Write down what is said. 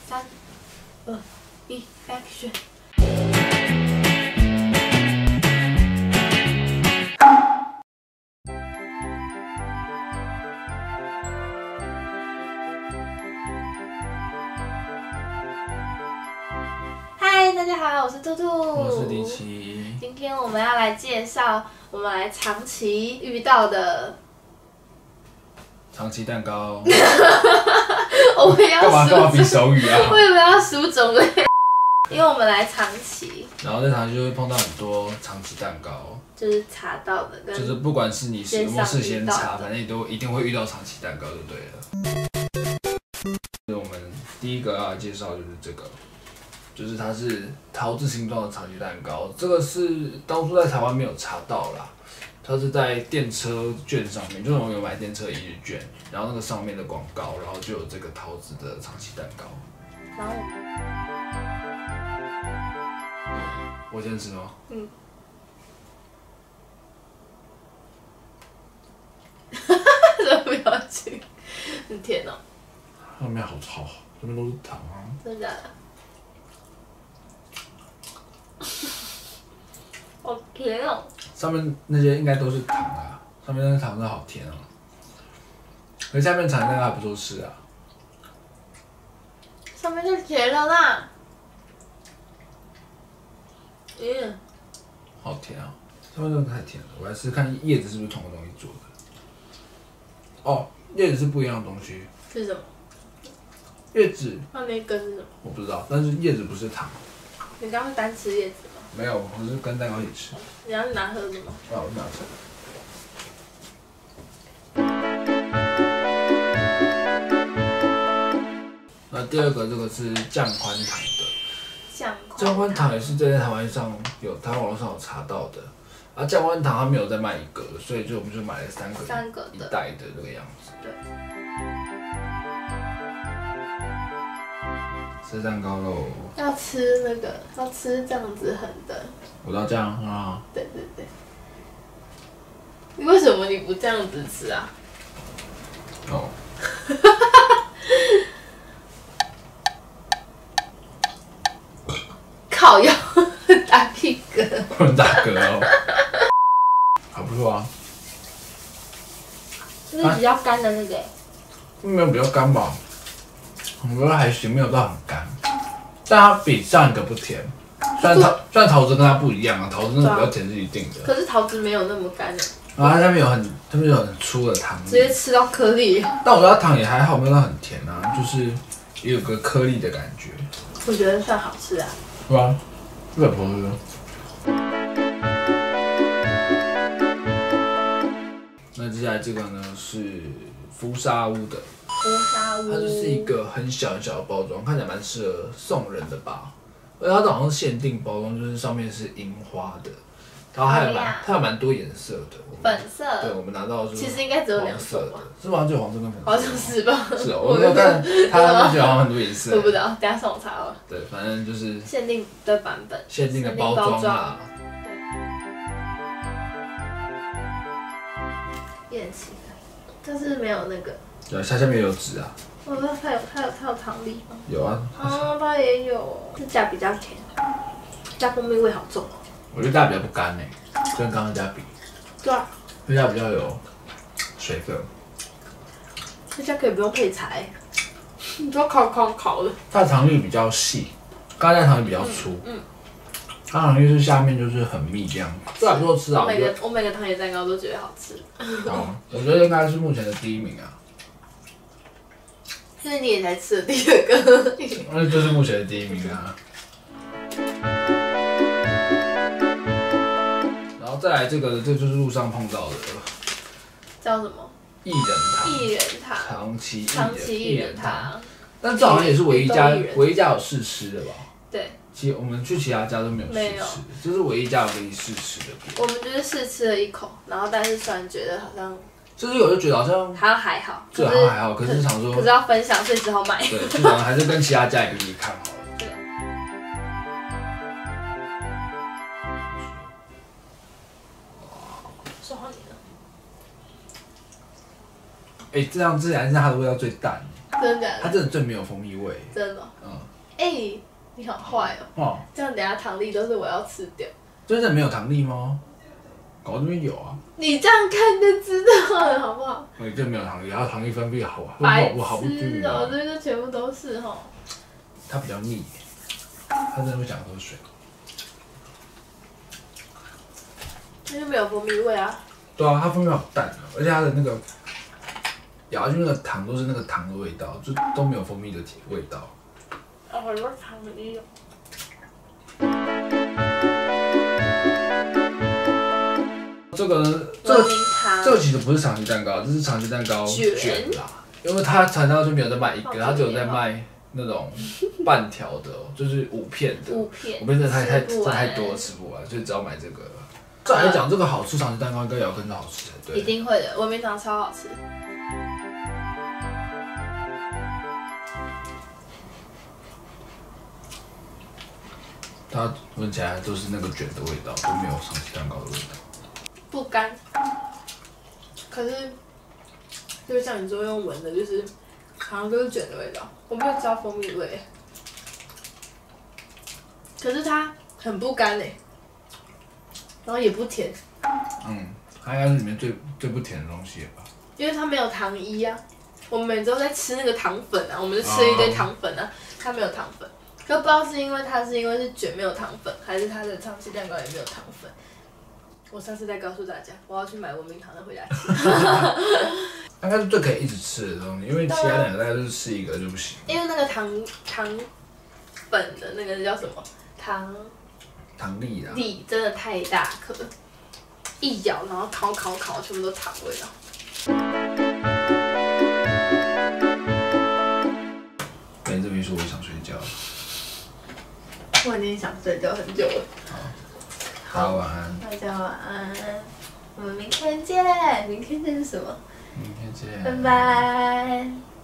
3、2、1 ，Action！ 嗨，大家好，我是兔兔， 我是迪奇。 今天我们要来介绍我们来长期遇到的长期蛋糕。 我们要干嘛比手语啊？ 我以为要数种类，因为我们来长期， 然后在长期就会碰到很多长期蛋糕， 就是查到的跟就是不管是你有没有事先查，反正你都一定会遇到长期蛋糕就对了。我们第一个要来介绍就是这个。就是它是桃子形状的长期蛋糕，这个是当初在台湾没有查到啦，它是在电车券上面，就是我们有买电车一日券，然后那个上面的广告，然后就有这个桃子的长期蛋糕。 然后我先吃吗？ 嗯。什么表情？很甜哦。 上面好潮，这边都是糖啊。 真的假的？好甜哦！ 上面那些应该都是糖啊，上面那个糖真的好甜哦。可是下面长期蛋糕还不错吃啊。 上面就甜了啦。嗯。 好甜啊！上面真的太甜了，我来试试看叶子是不是同个东西做的。哦，叶子是不一样的东西。 是什么？ 叶子。 那那根是什么？ 我不知道，但是叶子不是糖。 你刚刚单吃叶子吗？ 没有，我是跟蛋糕一起吃。 你要拿盒子吗？ 啊，我拿着。那第二个这个是酱宽糖的。酱宽糖也是在台湾上有，台湾网络上有查到的。啊，酱宽糖它没有再卖一个，所以我们就买了3个一袋的这个样子。 对。 吃蛋糕喽！ 要吃那个，要吃这样子横的。 我要这样啊！ 对对对。为什么你不这样子吃啊？ 哦。 靠腰打屁嗝。 很大嗝哦。还不错啊。 这是比较干的那个。 没有比较干吧？我觉得还行，没有到很干，但它比上一个不甜。虽然桃子跟它不一样啊，桃子那个比较甜是一定的。 可是桃子没有那么干的。 然后它下面有很粗的糖粒， 直接吃到颗粒。 但我觉得它糖也还好，没有到很甜啊，就是也有个颗粒的感觉。 我觉得算好吃啊。 是吧？日本不是。那接下来这个呢是福沙屋的。它就是一个很小很小的包装，看起来蛮适合送人的吧。而且它好像是限定包装，就是上面是樱花的，然后它有蛮多颜色的。 粉色。对， 我们拿到的是。 其实应该只有2色的，是吗？就黄色跟粉色。 好像是吧？ 是哦，我没有看它那边好像很多颜色。 我不知道，等下上网查好了。 对，反正就是限定的版本， 限定的包装啊。 也很奇怪，但是没有那个。 对，它下面有纸啊。 我知道它有糖粒吗？ 有啊。 啊，它也有。这家比较甜，加蜂蜜味好重哦。 我觉得它比较不干诶，跟刚刚家比。 对啊。 这家比较有水分。 这家可以不用配菜，你就烤的。 它的糖粒比较细，刚才糖粒比较粗。它糖粒是下面就是很密这样，这还不错吃啊。 我每个糖野蛋糕都觉得好吃。 我觉得应该是目前的第1名啊。 因为你也才吃了第2个。 那就是目前的第1名啊。然后再来这个，这就是路上碰到的。 叫什么？ 薏仁薏仁糖。 长期薏仁糖。 但这好像也是唯一家有试吃的吧？ 对。 我们去其他家都没有试吃，这是唯一家可以试吃的。 我们就是试吃了1口，然后但是突然觉得好像。 就是我就觉得好像还好， 对，好像还好，可是想说， 可是要分享，所以只好买。 对，就想还是跟其他家比比看好了。 对。说好你了。 这样自然是它的味道最淡。 可真的假的？ 它真的最没有蜂蜜味。 真的哦。 嗯。 哎，你好坏哦。 哦。 这样等下糖粒都是我要吃掉。 真的没有糖粒吗？搞这边有啊。 你这样看就知道了，好不好？ 我这没有糖粒，然后糖粒分泌好， 白我好不均匀哦，这边就全部都是哈。 它比较腻，它真的会想喝水。 那就没有蜂蜜味啊。 对啊，它蜂蜜好淡啊，而且它的那个咬下去那个糖都是那个糖的味道，就都没有蜂蜜的味道。 啊，很多糖也有。 这个其实不是长崎蛋糕，这是长崎蛋糕卷啦，因为它长崎蛋糕就没有在卖一个，它只有在卖那种半条的，就是5片的。 5片真的太多了，吃不完，所以只要买这个。再来讲这个好吃，长崎蛋糕应该也要跟着好吃才对。 一定会的，文明堂超好吃。 它闻起来都是那个卷的味道，都没有长崎蛋糕的味道。 不干，可是就像你说用闻的，就是好像都是卷的味道，我没有知道蜂蜜味。可是它很不干哎，然后也不甜。 嗯，它应该是里面最不甜的东西了吧？ 因为它没有糖衣啊，我们每周在吃那个糖粉啊，我们就吃了一堆糖粉啊，它没有糖粉。可不知道是因为是卷没有糖粉，还是它的长崎蛋糕也没有糖粉。我下次再告诉大家，我要去买文明堂的回家吃。 应该是最可以一直吃的东西，因为其他两个大概就是吃一个就不行。 因为那个糖粉的那个叫什么糖粒啊， 粒真的太大颗，一咬然后烤，全部都糖味道。 跟这边说我想睡觉。 我已经想睡觉很久了。 好，大家晚安。 大家晚安，我们明天见。明天见是什么？ 明天见。 拜拜。